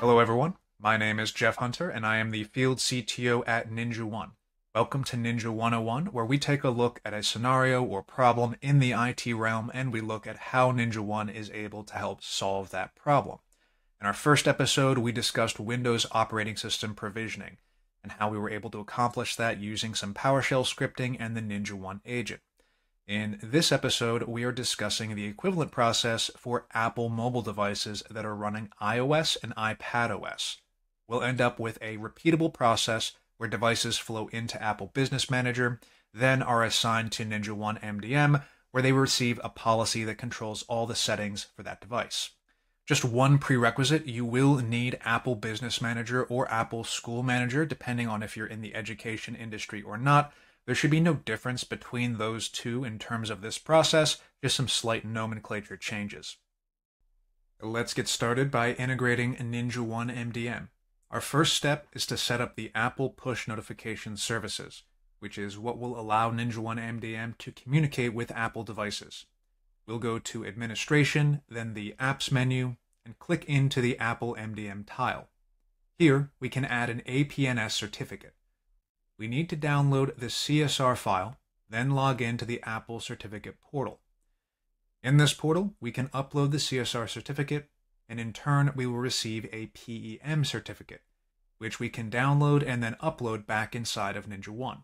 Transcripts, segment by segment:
Hello everyone, my name is Jeff Hunter and I am the Field CTO at NinjaOne. Welcome to Ninja 101, where we take a look at a scenario or problem in the IT realm and we look at how NinjaOne is able to help solve that problem. In our first episode, we discussed Windows operating system provisioning and how we were able to accomplish that using some PowerShell scripting and the NinjaOne agent. In this episode, we are discussing the equivalent process for Apple mobile devices that are running iOS and iPadOS. We'll end up with a repeatable process where devices flow into Apple Business Manager, then are assigned to NinjaOne MDM, where they receive a policy that controls all the settings for that device. Just one prerequisite, you will need Apple Business Manager or Apple School Manager, depending on if you're in the education industry or not. There should be no difference between those two in terms of this process, just some slight nomenclature changes. Let's get started by integrating NinjaOne MDM. Our first step is to set up the Apple Push Notification Services, which is what will allow NinjaOne MDM to communicate with Apple devices. We'll go to Administration, then the Apps menu, and click into the Apple MDM tile. Here, we can add an APNS certificate. We need to download the CSR file, then log into the Apple Certificate portal. In this portal, we can upload the CSR certificate, and in turn, we will receive a PEM certificate, which we can download and then upload back inside of NinjaOne.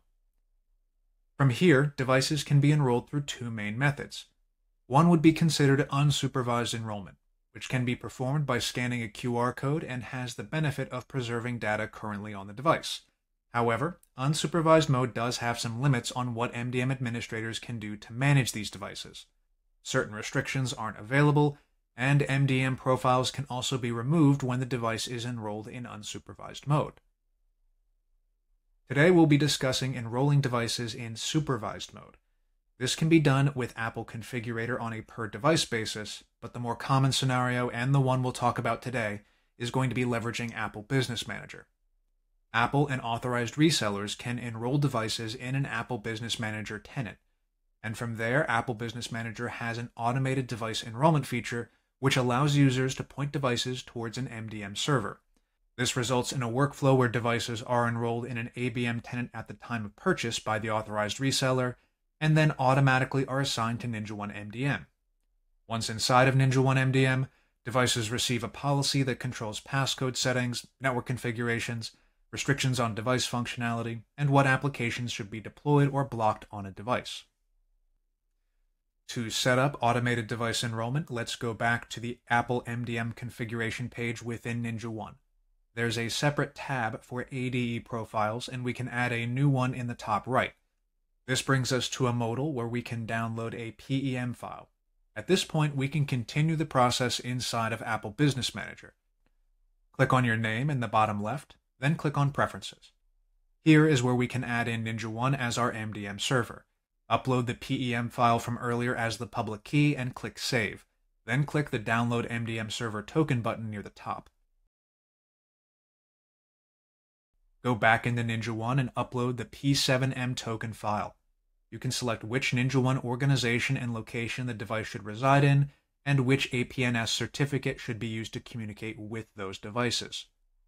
From here, devices can be enrolled through two main methods. One would be considered unsupervised enrollment, which can be performed by scanning a QR code and has the benefit of preserving data currently on the device. However, unsupervised mode does have some limits on what MDM administrators can do to manage these devices. Certain restrictions aren't available, and MDM profiles can also be removed when the device is enrolled in unsupervised mode. Today we'll be discussing enrolling devices in supervised mode. This can be done with Apple Configurator on a per-device basis, but the more common scenario, and the one we'll talk about today, is going to be leveraging Apple Business Manager. Apple and authorized resellers can enroll devices in an Apple Business Manager tenant, and from there, Apple Business Manager has an automated device enrollment feature which allows users to point devices towards an MDM server. This results in a workflow where devices are enrolled in an ABM tenant at the time of purchase by the authorized reseller, and then automatically are assigned to NinjaOne MDM. Once inside of NinjaOne MDM, devices receive a policy that controls passcode settings, network configurations, restrictions on device functionality, and what applications should be deployed or blocked on a device. To set up automated device enrollment, let's go back to the Apple MDM configuration page within NinjaOne. There's a separate tab for ADE profiles, and we can add a new one in the top right. This brings us to a modal where we can download a PEM file. At this point, we can continue the process inside of Apple Business Manager. Click on your name in the bottom left, then click on Preferences. Here is where we can add in NinjaOne as our MDM server. Upload the PEM file from earlier as the public key and click Save. Then click the Download MDM Server Token button near the top. Go back into NinjaOne and upload the P7M token file. You can select which NinjaOne organization and location the device should reside in, and which APNS certificate should be used to communicate with those devices.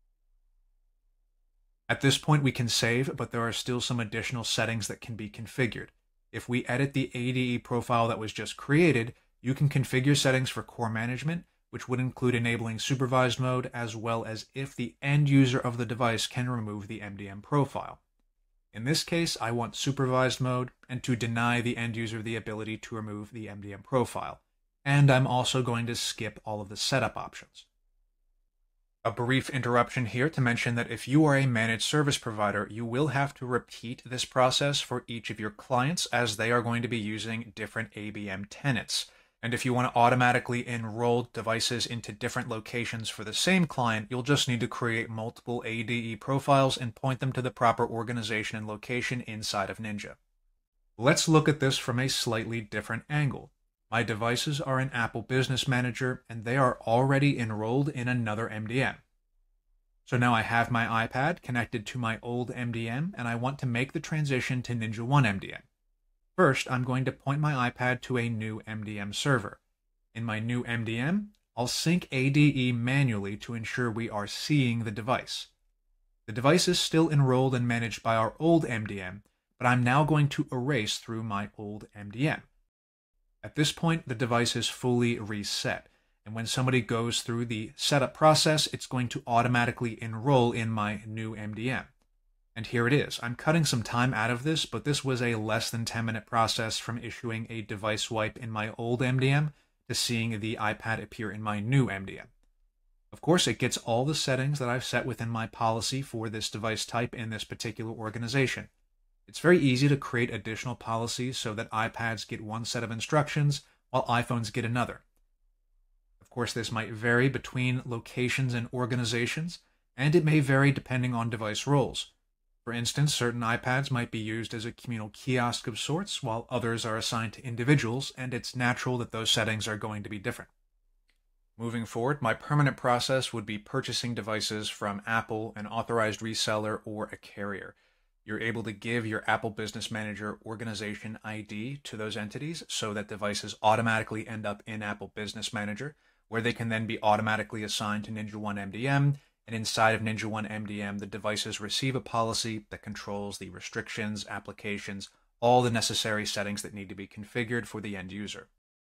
At this point we can save, but there are still some additional settings that can be configured. If we edit the ADE profile that was just created, you can configure settings for core management, which would include enabling supervised mode, as well as if the end user of the device can remove the MDM profile. In this case, I want supervised mode and to deny the end user the ability to remove the MDM profile. And I'm also going to skip all of the setup options. A brief interruption here to mention that if you are a managed service provider, you will have to repeat this process for each of your clients as they are going to be using different ABM tenants. And if you want to automatically enroll devices into different locations for the same client, you'll just need to create multiple ADE profiles and point them to the proper organization and location inside of Ninja. Let's look at this from a slightly different angle. My devices are in Apple Business Manager, and they are already enrolled in another MDM. So now I have my iPad connected to my old MDM, and I want to make the transition to NinjaOne MDM. First, I'm going to point my iPad to a new MDM server. In my new MDM, I'll sync ADE manually to ensure we are seeing the device. The device is still enrolled and managed by our old MDM, but I'm now going to erase through my old MDM. At this point, the device is fully reset, and when somebody goes through the setup process, it's going to automatically enroll in my new MDM. And here it is. I'm cutting some time out of this, but this was a less than 10-minute process from issuing a device wipe in my old MDM to seeing the iPad appear in my new MDM. Of course, it gets all the settings that I've set within my policy for this device type in this particular organization. It's very easy to create additional policies so that iPads get one set of instructions while iPhones get another. Of course, this might vary between locations and organizations, and it may vary depending on device roles. For instance, certain iPads might be used as a communal kiosk of sorts, while others are assigned to individuals, and it's natural that those settings are going to be different. Moving forward, my permanent process would be purchasing devices from Apple, an authorized reseller, or a carrier. You're able to give your Apple Business Manager organization ID to those entities so that devices automatically end up in Apple Business Manager, where they can then be automatically assigned to NinjaOne MDM, and inside of NinjaOne MDM, the devices receive a policy that controls the restrictions, applications, all the necessary settings that need to be configured for the end user.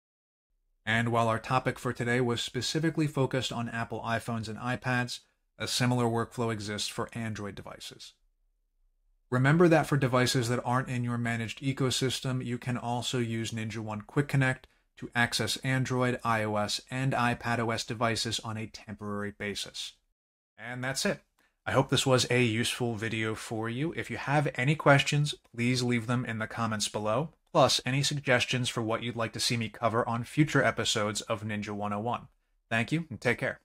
And while our topic for today was specifically focused on Apple iPhones and iPads, a similar workflow exists for Android devices. Remember that for devices that aren't in your managed ecosystem, you can also use NinjaOne Quick Connect to access Android, iOS, and iPadOS devices on a temporary basis. And that's it. I hope this was a useful video for you. If you have any questions, please leave them in the comments below, plus any suggestions for what you'd like to see me cover on future episodes of Ninja 101. Thank you, and take care.